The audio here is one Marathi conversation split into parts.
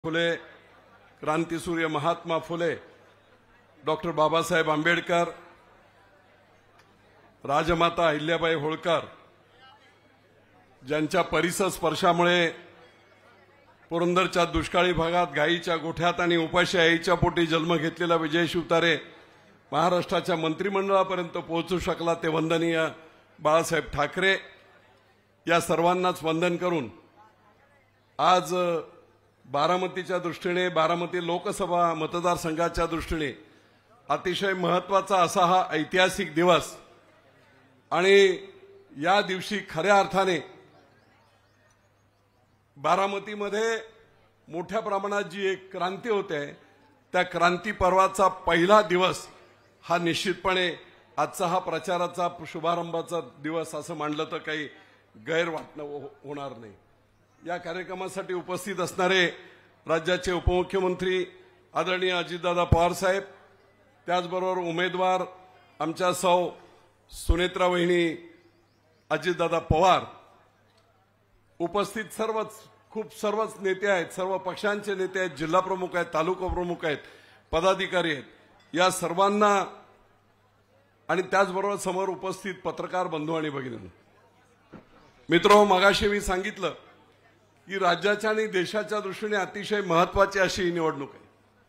फुले, क्रांतीसूर्य महात्मा फुले, डॉक्टर बाबासाहेब आंबेडकर, राजमाता अहिल्याबाई होळकर ज्यांच्या परिसर स्पर्शामुळे पुरंदरच्या दुष्काळी भागात गायीच्या गोठ्यात आणि उपाशी आईच्या पोटी जन्म घेतलेला विजय शिवतारे महाराष्ट्राच्या मंत्रिमंडळापर्यंत पोहोचू शकला ते वंदनीय बाळासाहेब ठाकरे या सर्वांनाच वंदन करून आज बारामतीच्या दृष्टीने बारामती लोकसभा मतदारसंघाच्या दृष्टीने अतिशय महत्त्वाचा असा हा ऐतिहासिक दिवस आणि या दिवशी खऱ्या अर्थाने बारामतीमध्ये मोठ्या प्रमाणात जी एक क्रांती होते त्या क्रांती पर्वाचा पहिला दिवस हा निश्चितपणे आजचा हा प्रचाराचा शुभारंभाचा दिवस असं मानलं तर काही गैर वाटणं होणार नाही। या कार्यक्रमासाठी उपस्थित असणारे राज्याचे उपमुख्यमंत्री आदरणीय अजितदादा पवार साहेब, त्याचबरोबर उमेदवार आमच्या सौ सुनेत्रा वहिनी अजितदादा पवार, उपस्थित सर्वच नेते आहेत, सर्व पक्षांचे नेते आहेत, जिल्हा प्रमुख आहेत, तालुका प्रमुख आहेत, पदाधिकारी आहेत, या सर्वांना आणि त्याचबरोबर समोर उपस्थित पत्रकार बंधू आणि भगिनींनो, मित्रो, मगाशी मी सांगितलं की राज्याच्या आणि देशाच्या दृष्टीने अतिशय महत्त्वाची अशी ही निवडणूक आहे।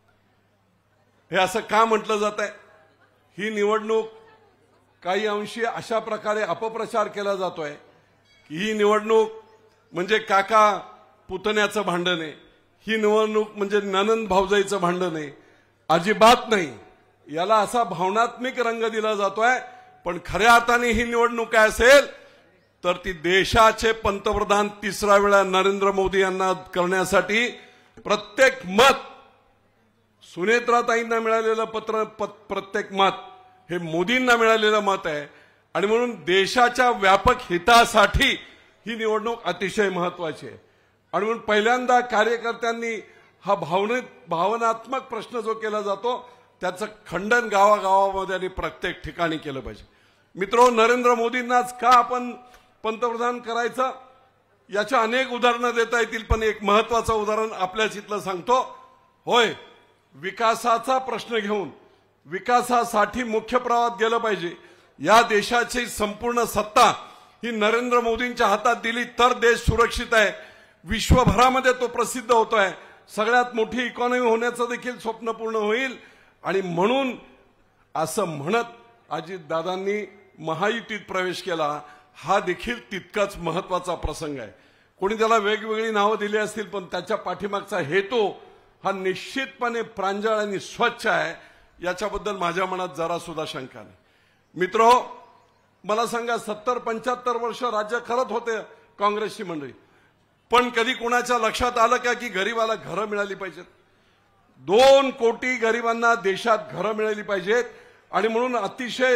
हे असं का म्हटलं जात आहे? ही निवडणूक काही अंशी अशा प्रकारे अपप्रचार केला जातोय की ही निवडणूक म्हणजे काका पुतण्याचं भांडण आहे, ही निवडणूक म्हणजे ननंद भाऊजाईचं भांडण आहे। अजिबात नाही, याला असा भावनात्मक रंग दिला जातोय, पण खऱ्या अर्थाने ही निवडणूक काय असेल तर ती देशाचे पंतप्रधान तिसरा वेळा नरेंद्र मोदी यांना करण्यासाठी प्रत्येक मत सुनेत्राताईंना मिळालेलं प्रत्येक मत हे मोदींना मिळालेलं मत आहे आणि म्हणून देशाच्या व्यापक हितासाठी ही निवडणूक अतिशय महत्त्वाची आहे। आणि म्हणून पहिल्यांदा कार्यकर्त्यांनी हा भावनात्मक प्रश्न जो केला जातो त्याचं खंडन गावागावामध्ये आणि प्रत्येक ठिकाणी केलं पाहिजे। मित्रो, नरेंद्र मोदींनाच का आपण पंतप्रधान करायचं याच्या अनेक उदाहरणं देता येतील, पण एक महत्त्वाचं उदाहरण आपल्याच इथलं सांगतो। होय, विकासाचा प्रश्न घेऊन विकासासाठी मुख्य प्रवाहात गेलं पाहिजे। या देशाची संपूर्ण सत्ता ही नरेंद्र मोदींच्या हातात दिली तर देश सुरक्षित आहे, विश्वभरामध्ये तो प्रसिद्ध होतोय, सगळ्यात मोठी इकॉनॉमी होण्याचं देखील स्वप्न पूर्ण होईल। आणि म्हणून असं म्हणत अजितदादांनी महायुतीत प्रवेश केला, हा देखील तितकाच महत्त्वाचा प्रसंग आहे। कोणी त्याला वेगवेगळी नावं दिली असतील, पण त्याच्या पाठीमागचा हेतू हा निश्चितपणे प्रांजळ आणि स्वच्छ आहे, याच्याबद्दल माझ्या मनात जरा सुद्धा शंका नाही। मित्रो, मला सांगा, 70-75 वर्ष राज्य करत होते काँग्रेसची मंडळी, पण कधी कोणाच्या लक्षात आलं का की गरीबाला घरं मिळाली पाहिजेत? 2 कोटी गरिबांना देशात घरं मिळाली पाहिजेत आणि म्हणून अतिशय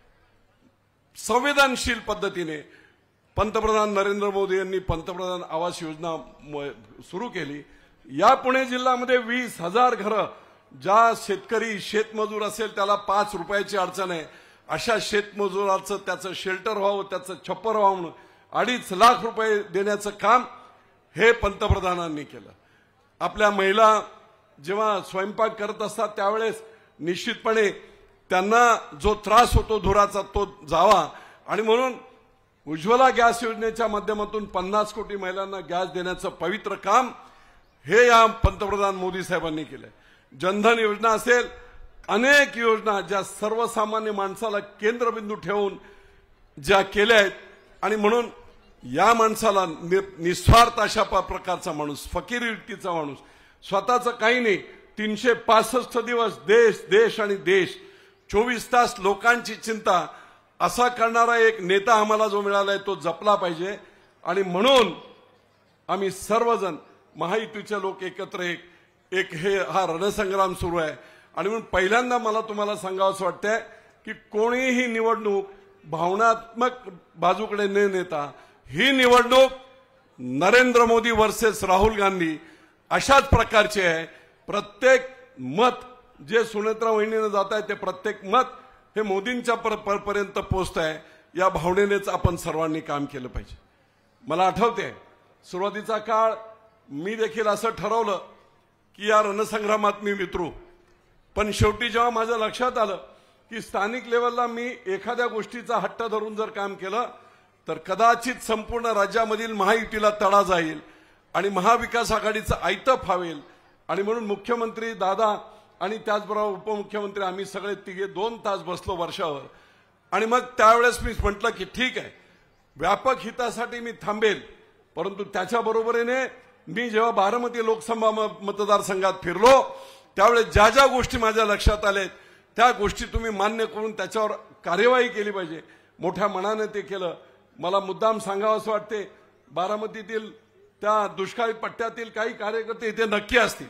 संवेदनशील पद्धतीने पंतप्रधान नरेंद्र मोदी यांनी पंतप्रधान आवास योजना सुरू केली। या पुणे जिल्ह्यामध्ये 20,000 घरं, ज्या शेतकरी शेतमजूर असेल त्याला 5 रुपयाची अडचण आहे, अशा शेतमजुराचं त्याचं शेल्टर व्हावं, त्याचं छप्पर व्हावं म्हणून 2.5 लाख रुपये देण्याचं काम हे पंतप्रधानांनी केलं। आपल्या महिला जेव्हा स्वयंपाक करत असतात त्यावेळेस निश्चितपणे त्यांना जो त्रास होतो धुराचा तो जावा, आणि म्हणून उज्ज्वला गॅस योजनेच्या माध्यमातून 50 कोटी महिलांना गॅस देण्याचं पवित्र काम हे या पंतप्रधान मोदी साहेबांनी केलंय। जनधन योजना असेल, अनेक योजना ज्या सर्वसामान्य माणसाला केंद्रबिंदू ठेवून ज्या केल्या आहेत, आणि म्हणून या माणसाला निस्वार्थ अशा प्रकारचा माणूस, फकीर वृत्तीचा माणूस, स्वतःचं काही नाही, 365 दिवस देश देश आणि देश, 24 तास लोकांची चिंता असा करणारा एक नेता आम्हाला जो मिळालाय तो जपला पाहिजे। आणि म्हणून आम्ही सर्वजण महायुतीचे लोक एकत्र एक हे हा रणसंग्राम सुरू आहे। आणि म्हणून पहिल्यांदा मला तुम्हाला सांगावंसं वाटतंय की कोणीही निवडणूक भावनात्मक बाजूकडे न नेता ही निवडणूक नरेंद्र मोदी वर्सेस राहुल गांधी अशाच प्रकारची आहे। प्रत्येक मत जे सुनेत्रा वहिनीने जात आहे ते प्रत्येक मत हे मोदींच्या पर्यंत पोहोचत आहे, या भावनेनेच आपण सर्वांनी काम केलं पाहिजे। मला आठवते सुरुवातीचा काळ मी देखील असं ठरवलं की या रणसंग्रामात मी मित्रू, पण शेवटी जेव्हा माझ्या लक्षात आलं की स्थानिक लेवलला मी एखाद्या गोष्टीचा हट्ट धरून जर काम केलं तर कदाचित संपूर्ण राज्यामधील महायुतीला तडा जाईल आणि महाविकास आघाडीचं आयतं फावेल, आणि म्हणून मुख्यमंत्री दादा आणि त्याचबरोबर उपमुख्यमंत्री आम्ही सगळे तिघे 2 तास बसलो वर्षावर, आणि मग त्यावेळेस मी म्हटलं की ठीक आहे, व्यापक हितासाठी मी थांबेल, परंतु त्याच्या बरोबरीने मी जेव्हा बारामती लोकसभा मतदारसंघात फिरलो त्यावेळेस ज्या ज्या गोष्टी माझ्या लक्षात आल्या त्या गोष्टी तुम्ही मान्य करून त्याच्यावर कार्यवाही केली पाहिजे, मोठ्या मनाने ते केलं. मला मुद्दाम सांगावं असं वाटते, बारामतीतील त्या दुष्काळी पट्ट्यातील काही कार्यकर्ते इथे नक्की असतील,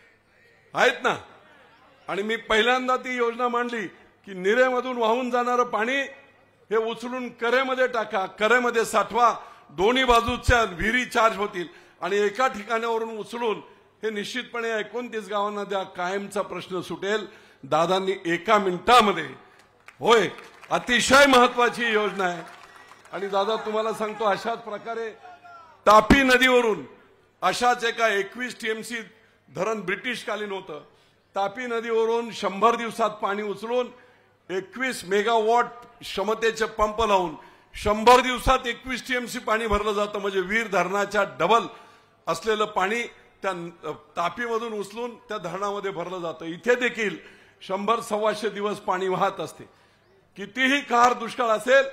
आहेत ना, आणि मी पहिल्यांदा ती योजना मांडली की निरेमधून वाहून जाणारं पाणी हे उचलून करेमध्ये टाका, करेमध्ये साठवा, दोन्ही बाजूच्या विहिरी चार्ज होतील आणि एका ठिकाणावरून उचलून हे निश्चितपणे 29 गावांना द्या, कायमचा प्रश्न सुटेल. दादांनी 1 मिनिटामध्ये, होय, अतिशय महत्वाची योजना आहे. आणि दादा तुम्हाला सांगतो, अशाच प्रकारे तापी नदीवरून अशाच एका 21 TMC धरण ब्रिटिशकालीन होतं, तापी नदीवरून 100 दिवसात पाणी उचलून 21 मेगावॉट क्षमतेचे पंप लावून 100 दिवसात 21 TMC पाणी भरलं जातं. म्हणजे वीर धरणाच्या डबल असलेलं पाणी त्या तापीमधून उचलून त्या धरणामध्ये भरलं जातं. इथे देखील 100-125 दिवस पाणी वाहत असते. कितीही कहर दुष्काळ असेल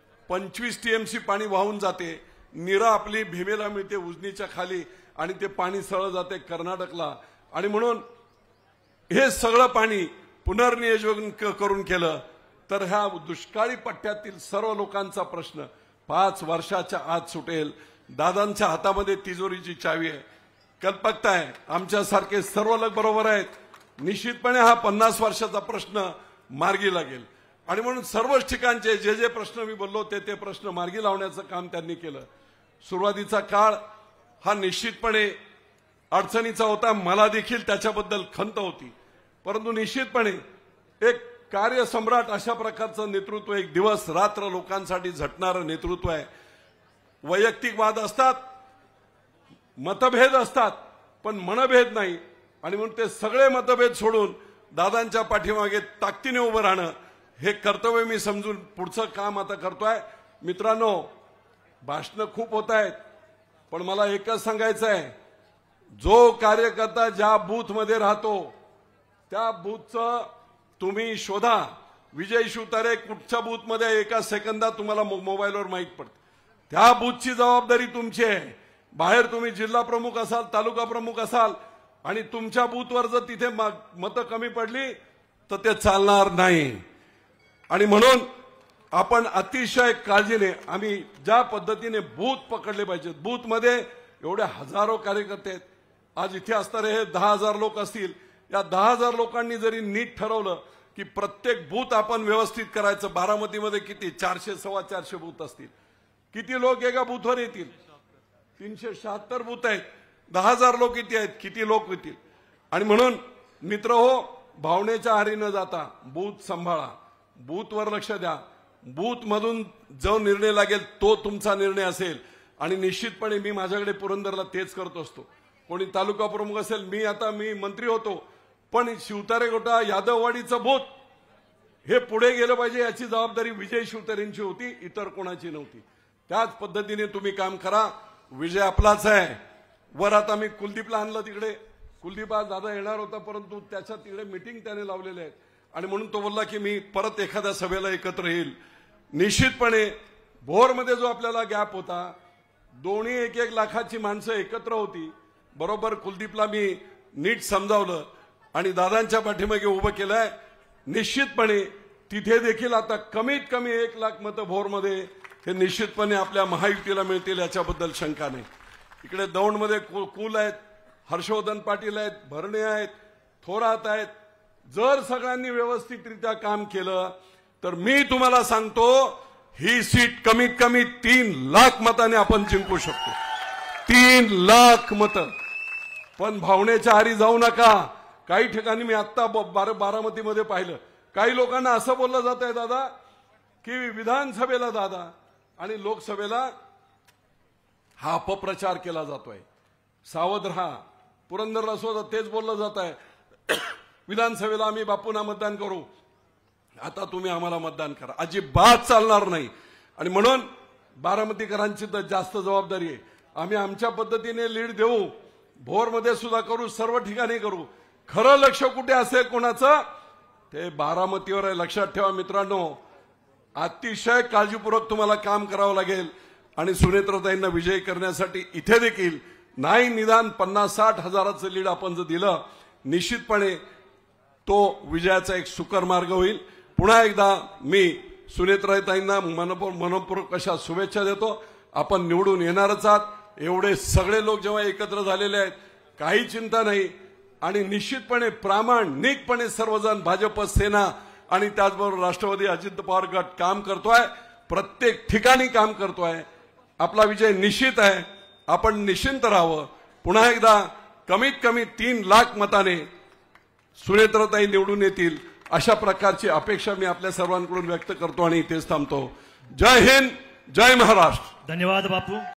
25 TMC पाणी वाहून जाते. नीरा आपली भीमेला मिळते उजनीच्या खाली आणि ते पाणी सरळ जाते कर्नाटकला. आणि म्हणून हे सगळं पाणी पुनर्नियोजन करून केलं तर ह्या दुष्काळी पट्ट्यातील सर्व लोकांचा प्रश्न 5 वर्षाच्या आत सुटेल. दादांच्या हातामध्ये तिजोरीची चावी आहे, कल्पकता आहे, आमच्यासारखे सर्व लोक बरोबर आहेत. निश्चितपणे हा 50 वर्षाचा प्रश्न मार्गी लागेल. आणि म्हणून सर्वच ठिकाणचे जे जे प्रश्न मी बोललो ते प्रश्न मार्गी लावण्याचं काम त्यांनी केलं. सुरुवातीचा काळ हा निश्चितपणे अडचणीचा होता, मला देखील त्याच्याबद्दल खंत होती, परंतु निश्चितपणे एक कार्यसम्राट अशा प्रकारचं नेतृत्व, एक दिवस रात्र लोकांसाठी झटणारं नेतृत्व आहे. वैयक्तिक वाद असतात, मतभेद असतात, पण मनभेद नाही. आणि म्हणून ते सगळे मतभेद सोडून दादांच्या पाठीमागे ताकदीने उभं राहणं हे कर्तव्य मी समजून पुढचं काम आता करतोय. मित्रांनो, भाषणं खूप होत आहेत, पण मला एकच सांगायचं आहे, जो कार्यकर्ता ज्या बूथमध्ये राहतो त्या बूथचं तुम्ही शोधा. विजय शिवतारे कुठच्या बूथमध्ये एका सेकंदात तुम्हाला मोबाईलवर माहीत पडतं. त्या बूथची जबाबदारी तुमची आहे. बाहेर तुम्ही जिल्हा प्रमुख असाल, तालुका प्रमुख असाल आणि तुमच्या बूथवर जर तिथे मतं कमी पडली तर ते चालणार नाही. आणि म्हणून आपण अतिशय काळजीने आम्ही ज्या पद्धतीने बूथ पकडले पाहिजेत. बूथमध्ये एवढे हजारो कार्यकर्ते आहेत. आज इथे असणारे हे 10,000 लोक असतील. या 10,000 लोकांनी जरी नीट ठरवलं की प्रत्येक बूथ आपण व्यवस्थित करायचं. बारामतीमध्ये किती 400-450 बूथ असतील. किती लोक एका बूथवर येतील? 376 बूथ आहेत. 10,000 लोक किती आहेत? किती लोक येतील? आणि म्हणून मित्र हो, भावनेच्या आहारी न जाता बूथ सांभाळा, बूथवर लक्ष द्या. बूथमधून जो निर्णय लागेल तो तुमचा निर्णय असेल. आणि निश्चितपणे मी माझ्याकडे पुरंदरला तेच करत असतो. कोणी तालुका प्रमुख असेल, मी मंत्री होतो, पण शिवतारे गोटा यादववाडीचं बूथ हे पुढे गेलं पाहिजे याची जबाबदारी विजय शिवतारेंची होती, इतर कोणाची नव्हती. त्याच पद्धतीने तुम्ही काम करा. विजय आपलाच आहे. वर आता मी कुलदीपला आणलं तिकडे. कुलदीप आज दादा येणार होता, परंतु त्याच्या तिकडे मीटिंग त्याने लावलेले आहेत आणि म्हणून तो बोलला की मी परत एखाद्या सभेला एकत्र येईल. निश्चितपणे भोरमध्ये जो आपल्याला गॅप होता, दोन्ही 1-1 लाखाची माणसं एकत्र होती. बरोबर कुलदीपला मी नीट समजावलं आणि दादांच्या पाठीमागे उभं केलंय. निश्चितपणे तिथे देखील आता कमीत कमी 1 लाख मतं भोरमध्ये हे निश्चितपणे आपल्या महायुतीला मिळतील याच्याबद्दल शंका नाही. इकडे दौंडमध्ये कुल आहेत, हर्षवर्धन पाटील आहेत, भरणे आहेत, थोरात आहेत. जर सगळ्यांनी व्यवस्थितरित्या काम केलं तर मी तुम्हाला सांगतो ही सीट कमीत कमी 3 लाख मताने आपण जिंकू शकतो. 3 लाख मतं. पण भावनेच्या आहारी जाऊ नका. काही ठिकाणी मी आत्ता बारामतीमध्ये पाहिलं, काही लोकांना असं बोललं जात आहे दादा की विधानसभेला दादा आणि लोकसभेला हा अपप्रचार केला जातोय. सावध राहा. पुरंदरला सुद्धा तेच बोललं जात आहे विधानसभेला आम्ही बापूंना मतदान करू, आता तुम्ही आम्हाला मतदान करा, अजिबात चालणार नाही। आणि म्हणून बारामतीकरांची तर जास्त जबाबदारी आहे, आम्ही आमच्या पद्धतीने लीड देऊ, भोरमध्ये सुद्धा करू, सर्व ठिकाणी करू। खरं लक्ष कुठे असेल कोणाचं ते बारामतीवर आहे, लक्षात ठेवा मित्रांनो। अतिशय काळजीपूर्वक तुम्हाला काम करावं लागेल आणि सुनेत्राताईंना विजयी करण्यासाठी इथे देखील नाही निदान 50-60 हजाराचं लीड आपण जर दिलं, निश्चितपणे तो विजयाचा एक सुकर मार्ग होईल। पुन्हा एकदा मी सुनेत्राताईंना मनपूर्वक अशा शुभेच्छा देतो। आपण निवडून येणारच आहात। एवढे सगळे लोक जेव्हा एकत्र झालेले आहेत, काही चिंता नाही आणि निश्चितपणे प्रामाणिकपणे सर्वजण भाजप सेना आणि त्याचबरोबर राष्ट्रवादी अजित पवार गट काम करतोय, प्रत्येक ठिकाणी काम करतोय। आपला विजय निश्चित आहे, आपण निश्चिंत राहावं। पुन्हा एकदा कमीत कमी 3 लाख मताने सुनेत्राताई निवडून येतील अशा प्रकारची अपेक्षा मी आपल्या सर्वांकडून व्यक्त करतो आणि इथेच थांबतो। जय हिंद, जय महाराष्ट्र। धन्यवाद बापू।